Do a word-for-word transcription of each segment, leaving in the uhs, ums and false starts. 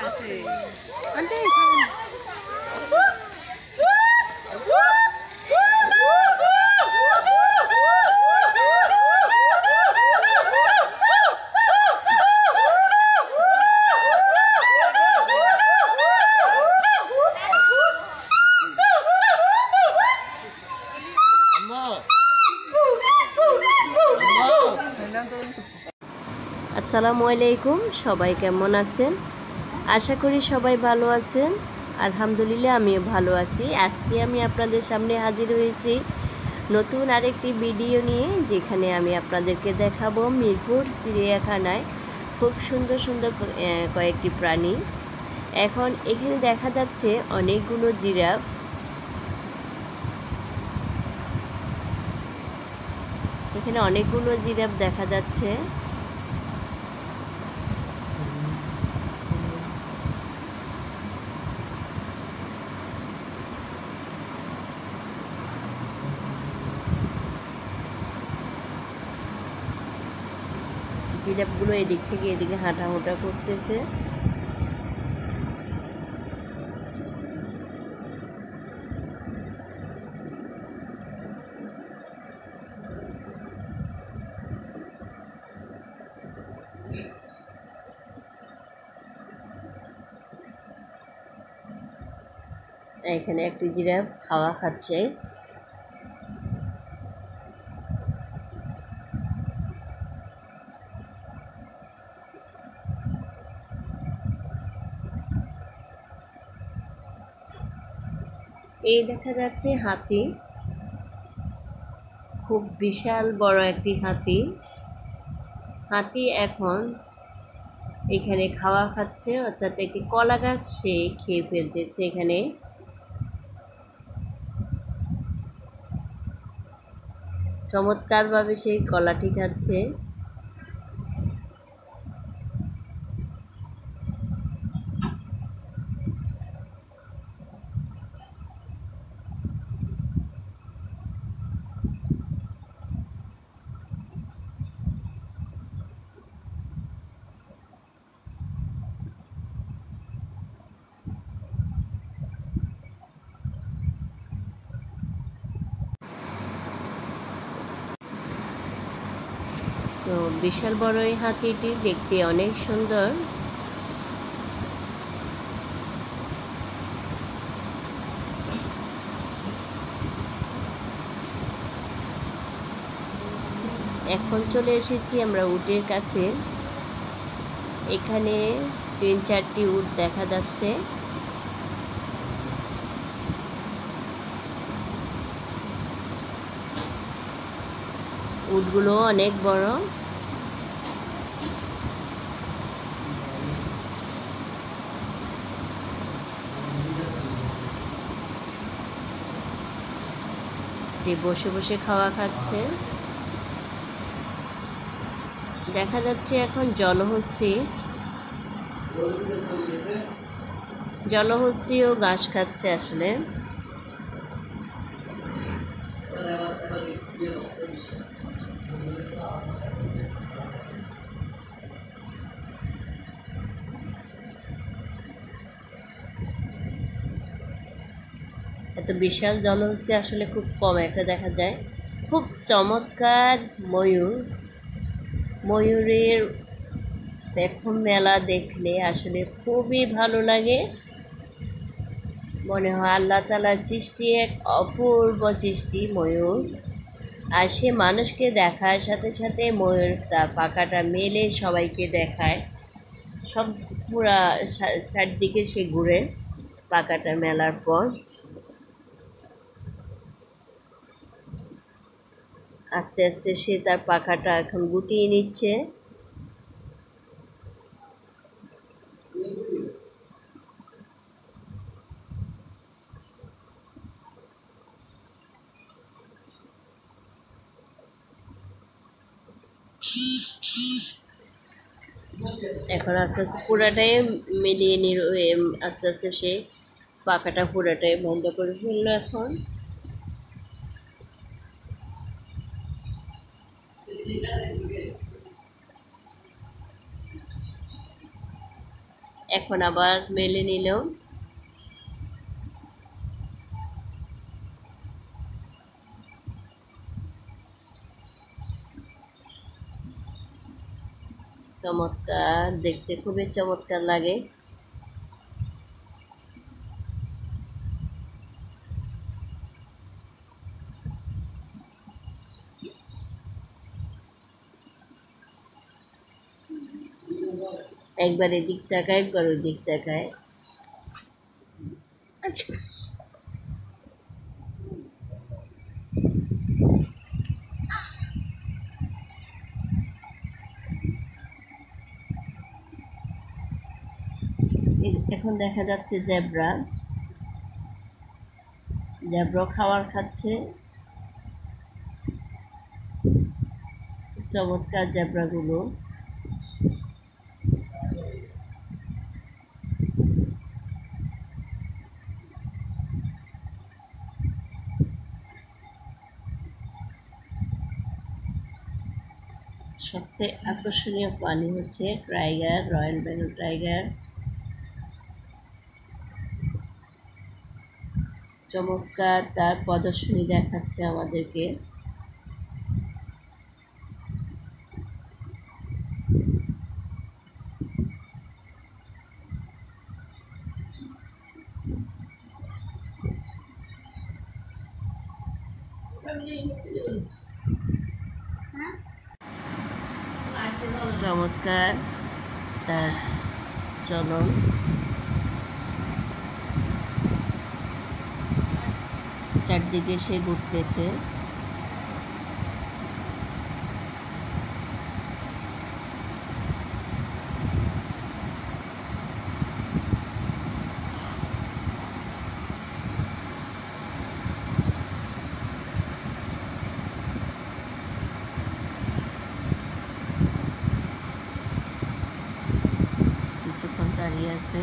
আসসালামু আলাইকুম, সবাই কেমন আছেন? আশা করি সবাই ভালো আছেন। আলহামদুলিল্লাহ আমিও ভালো আছি। আজকে আমি আপনাদের সামনে হাজির হয়েছি নতুন আরেকটি ভিডিও নিয়ে, যেখানে আমি আপনাদেরকে দেখাবো মিরপুর চিড়িয়াখানায় খুব সুন্দর সুন্দর কয়েকটি প্রাণী। এখন এখানে দেখা যাচ্ছে অনেকগুলো জিরাফ। এখানে অনেকগুলো জিরাফ দেখা যাচ্ছে। জিরাফগুলো এদিক থেকে এদিকে হাঁটাহুটা করতেছে। এখানে একটি জিরাফ খাওয়া খাচ্ছে। এই দেখা যাচ্ছে হাতি, খুব বিশাল বড় একটি হাতি। হাতি এখন এখানে খাওয়া খাচ্ছে, অর্থাৎ একটি কলা গাছ সে খেয়ে ফেলতেছে। এখানে চমৎকারভাবে সেই কলাটি খাচ্ছে। তো বিশাল বড় এই হাতিটি দেখতে অনেক সুন্দর। এখন চলে এসেছি আমরা উটের কাছে। এখানে তিন চারটি উট দেখা যাচ্ছে। উটগুলো অনেক বড়। বসে বসে খাওয়া খাচ্ছে। দেখা যাচ্ছে এখন জলহস্তি জলহস্তিও ঘাস খাচ্ছে। আসলে এত বিশাল জলহস্তি আসলে খুব কম একটা দেখা যায়। খুব চমৎকার ময়ূর। ময়ূরের এখন মেলা দেখলে আসলে খুবই ভালো লাগে। মনে হয় আল্লাহ তাআলার সৃষ্টি এক অপূর্ব সৃষ্টি ময়ূর। আর সে মানুষকে দেখার সাথে সাথে ময়ূর তার পাখাটা মেলে সবাইকে দেখায়। সব পুরা চারদিকে সে ঘুরে পাখাটা মেলার পর। আস্তে আস্তে সে তার পাখাটা এখন গুটিয়ে নিচ্ছে। এখন আস্তে আস্তে পুরাটাই মিলিয়ে নিল। আস্তে আস্তে সে পাখাটা পুরাটাই বন্ধ করে ফেললো। এখন এখন আবার মেলে নিল। চমৎকার, দেখতে খুবই চমৎকার লাগে। একবার এদিক তাকায়, একবার ওই দিক তাকায়। এখন দেখা যাচ্ছে জেব্রা, জেব্রা খাবার খাচ্ছে। চমৎকার জেব্রাগুলো। সবচেয়ে আকর্ষণীয় প্রাণী হচ্ছে টাইগার, রয়্যাল বেঙ্গল টাইগার। চমৎকার তার প্রদর্শনী দেখাচ্ছে আমাদেরকে। চমৎকার তার চলন। চারদিকে সে ঘুরতেছে। কিছুক্ষণ দাঁড়িয়ে আছে।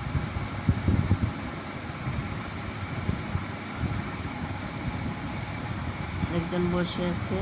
একজন বসে আছে।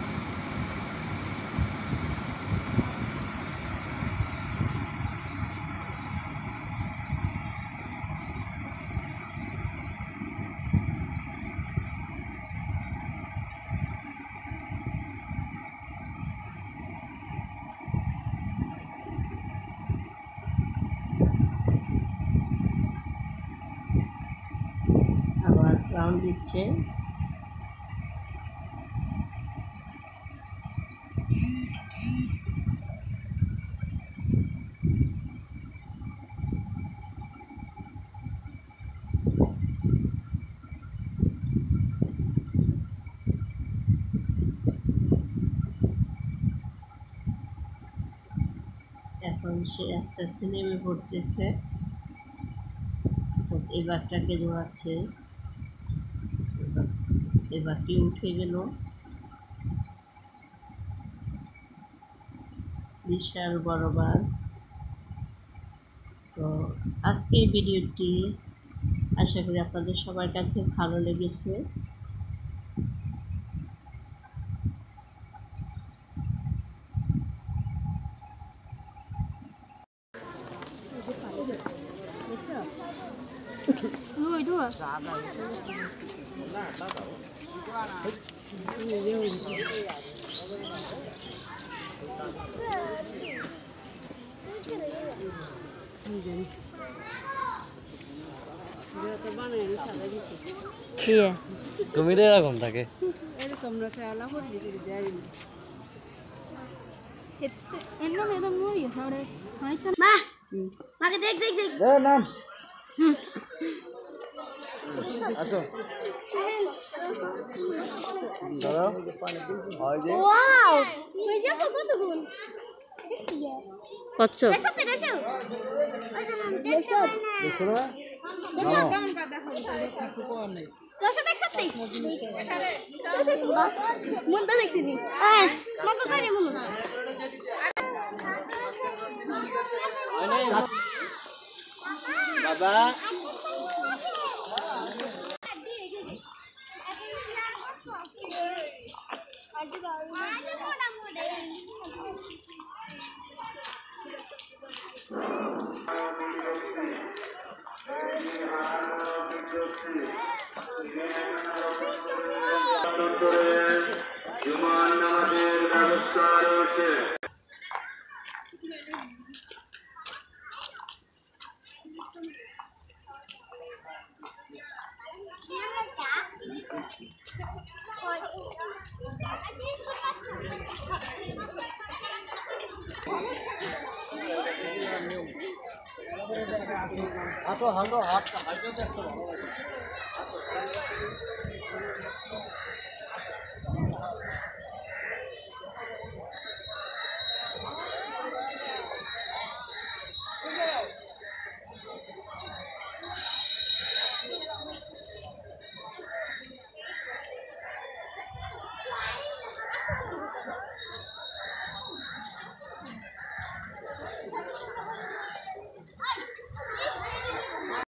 আবার রাউন্ড দিচ্ছে। এখন সে আস্তে আস্তে নেমে পড়তেছে। এই বাঘটাকে দৌড়াচ্ছে। এই বাঘটি উঠে গেল। বিশাল বড় বাঘ। তো আজকের ভিডিওটি আশা করি আপনাদের সবার কাছে ভালো লেগেছে। কুমির এরকম থাকে। দেখ দেখ দেখ নাম ওয়াও ওই যে কত গুণ কচ্ছপ। দেখো না বাবা করে জুমার নামাজের ব্যবস্থা রয়েছে। হাঁটো হাঁটো হাত হাঁটো